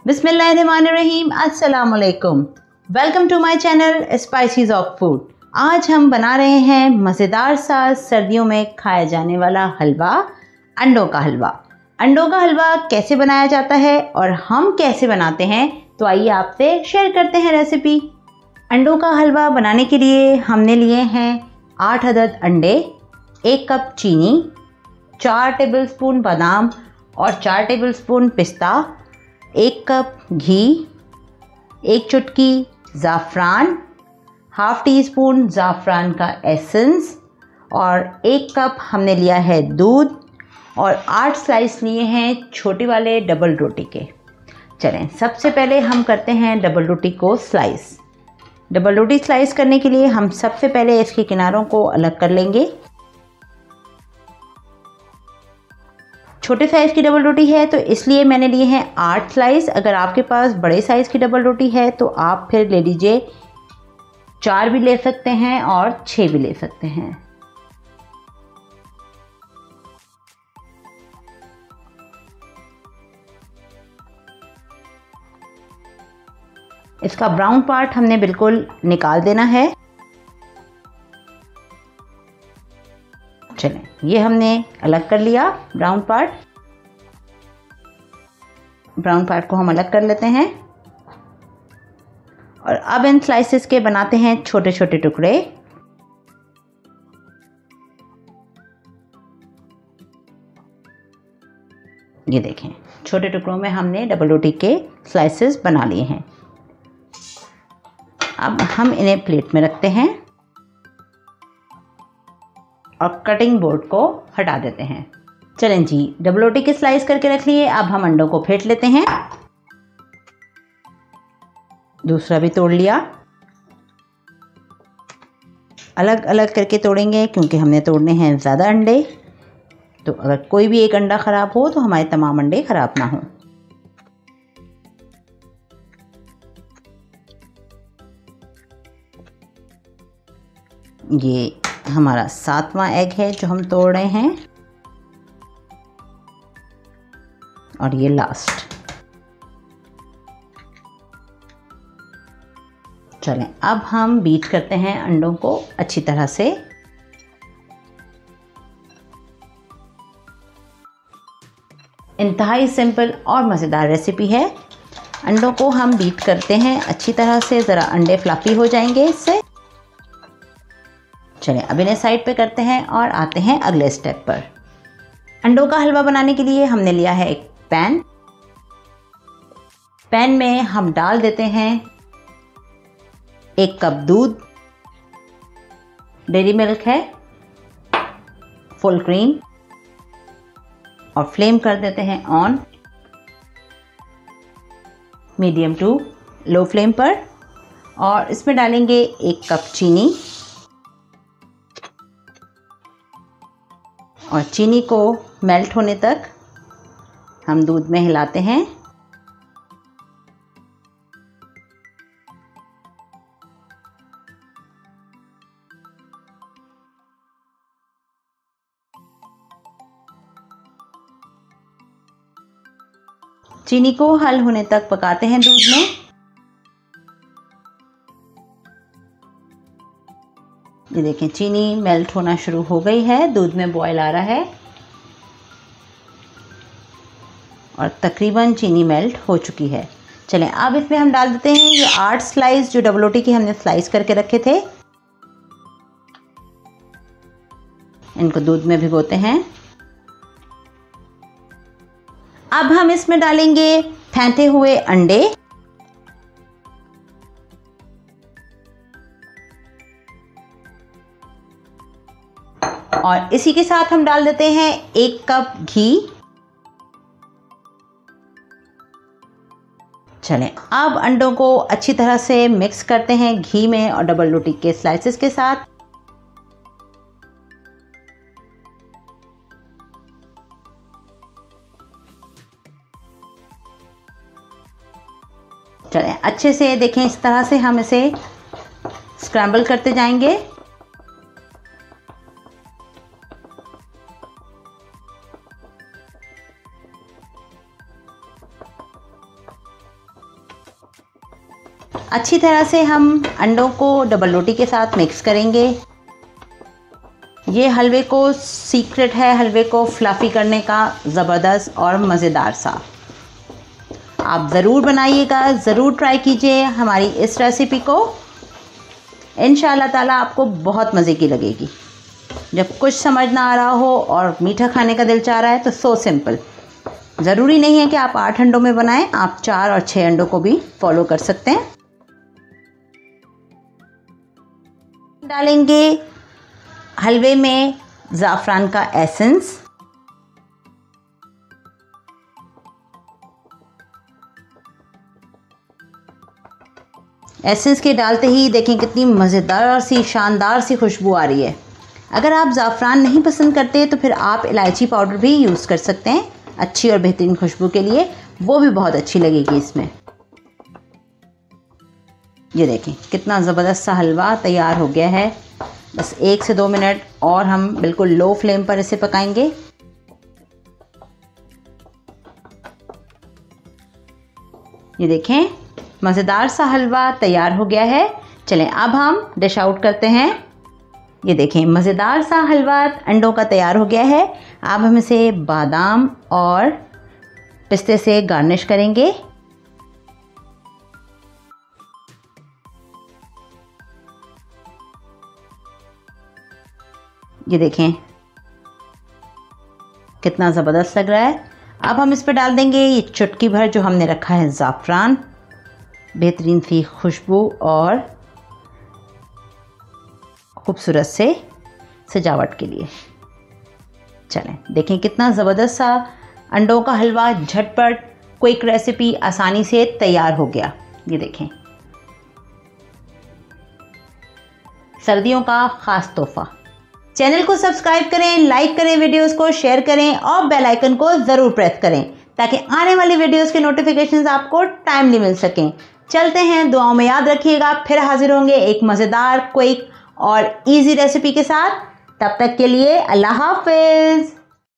बिस्मिल्लाहिर्रहमानिर्रहीम, अस्सलाम वालेकुम। Welcome to my channel spices of food. आज हम बना रहे हैं मज़ेदार सा सर्दियों में खाया जाने वाला हलवा, अंडों का हलवा। अंडों का हलवा कैसे बनाया जाता है और हम कैसे बनाते हैं, तो आइए आपसे शेयर करते हैं रेसिपी। अंडों का हलवा बनाने के लिए हमने लिए हैं 8 अदद अंडे, 1 कप चीनी, 4 टेबलस्पून बादाम और 4 टेबलस्पून पिस्ता, 1 कप घी, 1 चुटकी ज़ाफ़रान, हाफ़ टी स्पून ज़ाफ़रान का एसेंस और 1 कप हमने लिया है दूध और 8 स्लाइस लिए हैं छोटे वाले डबल रोटी के। चलें, सबसे पहले हम करते हैं डबल रोटी को स्लाइस। डबल रोटी स्लाइस करने के लिए हम सबसे पहले इसके किनारों को अलग कर लेंगे। छोटे साइज़ की डबल रोटी है तो इसलिए मैंने लिए हैं 8 स्लाइस। अगर आपके पास बड़े साइज़ की डबल रोटी है तो आप फिर ले लीजिए 4 भी ले सकते हैं और 6 भी ले सकते हैं। इसका ब्राउन पार्ट हमने बिल्कुल निकाल देना है। चलें, ये हमने अलग कर लिया ब्राउन पार्ट को हम अलग कर लेते हैं और अब इन स्लाइसेस के बनाते हैं छोटे छोटे टुकड़े। ये देखें, छोटे टुकड़ों में हमने डबल रोटी के स्लाइसेस बना लिए हैं। अब हम इन्हें प्लेट में रखते हैं और कटिंग बोर्ड को हटा देते हैं। चलें जी, डबल रोटी के स्लाइस करके रख लिए। अब हम अंडों को फेंट लेते हैं। दूसरा भी तोड़ लिया। अलग अलग करके तोड़ेंगे क्योंकि हमने तोड़ने हैं ज़्यादा अंडे, तो अगर कोई भी एक अंडा ख़राब हो तो हमारे तमाम अंडे ख़राब ना हों। ये हमारा 7वां एग है जो हम तोड़ रहे हैं और ये लास्ट। चलें, अब हम बीट करते हैं अंडों को अच्छी तरह से। इंतहाई सिंपल और मज़ेदार रेसिपी है। अंडों को हम बीट करते हैं अच्छी तरह से, ज़रा अंडे फ्लफी हो जाएंगे इससे। चलें, अब इन्हें साइड पे करते हैं और आते हैं अगले स्टेप पर। अंडों का हलवा बनाने के लिए हमने लिया है एक पैन में हम डाल देते हैं 1 कप दूध, डेयरी मिल्क है, फुल क्रीम, और फ्लेम कर देते हैं on, medium to low flame पर। और इसमें डालेंगे 1 कप चीनी और चीनी को मेल्ट होने तक हम दूध में हिलाते हैं। चीनी को हल होने तक पकाते हैं दूध में। ये देखें, चीनी मेल्ट होना शुरू हो गई है, दूध में बॉयल आ रहा है और तकरीबन चीनी मेल्ट हो चुकी है। चलें, अब इसमें हम डाल देते हैं ये 8 स्लाइस जो डबल रोटी की हमने स्लाइस करके रखे थे। इनको दूध में भिगोते हैं। अब हम इसमें डालेंगे फेंटे हुए अंडे और इसी के साथ हम डाल देते हैं 1 कप घी। चलें, अब अंडों को अच्छी तरह से मिक्स करते हैं घी में और डबल रोटी के स्लाइसेस के साथ। चलें, अच्छे से देखें, इस तरह से हम इसे स्क्रैम्बल करते जाएंगे। अच्छी तरह से हम अंडों को डबल रोटी के साथ मिक्स करेंगे। ये हलवे को सीक्रेट है, हलवे को फ्लफ़ी करने का, ज़बरदस्त और मज़ेदार सा। आप ज़रूर बनाइएगा, ज़रूर ट्राई कीजिए हमारी इस रेसिपी को। इंशाअल्लाह ताला आपको बहुत मज़े की लगेगी। जब कुछ समझ ना आ रहा हो और मीठा खाने का दिल चाह रहा है तो सो सिंपल। ज़रूरी नहीं है कि आप 8 अंडों में बनाएं, आप 4 और 6 अंडों को भी फॉलो कर सकते हैं। डालेंगे हलवे में ज़ाफ़रान का एसेंस, एसेंस के डालते ही देखें कितनी मज़ेदार सी शानदार सी खुशबू आ रही है। अगर आप ज़ाफ़रान नहीं पसंद करते तो फिर आप इलायची पाउडर भी यूज़ कर सकते हैं, अच्छी और बेहतरीन खुशबू के लिए, वो भी बहुत अच्छी लगेगी इसमें। ये देखें कितना ज़बरदस्त सा हलवा तैयार हो गया है। बस 1 से 2 मिनट और हम बिल्कुल लो फ्लेम पर इसे पकाएंगे। ये देखें मज़ेदार सा हलवा तैयार हो गया है। चलें अब हम डिश आउट करते हैं। ये देखें मज़ेदार सा हलवा अंडों का तैयार हो गया है। अब हम इसे बादाम और पिस्ते से गार्निश करेंगे। ये देखें कितना ज़बरदस्त लग रहा है। अब हम इस पर डाल देंगे ये चुटकी भर जो हमने रखा है ज़ाफ़रान, बेहतरीन सी खुशबू और खूबसूरत से सजावट के लिए। चलें देखें कितना ज़बरदस्त सा अंडों का हलवा, झटपट क्विक रेसिपी आसानी से तैयार हो गया। ये देखें सर्दियों का ख़ास तोहफ़ा। चैनल को सब्सक्राइब करें, लाइक करें, वीडियोस को शेयर करें और बेल आइकन को ज़रूर प्रेस करें ताकि आने वाली वीडियोस के नोटिफिकेशंस आपको टाइमली मिल सकें। चलते हैं, दुआओं में याद रखिएगा। फिर हाजिर होंगे एक मज़ेदार, क्विक और इजी रेसिपी के साथ। तब तक के लिए अल्लाह हाफ़िज़।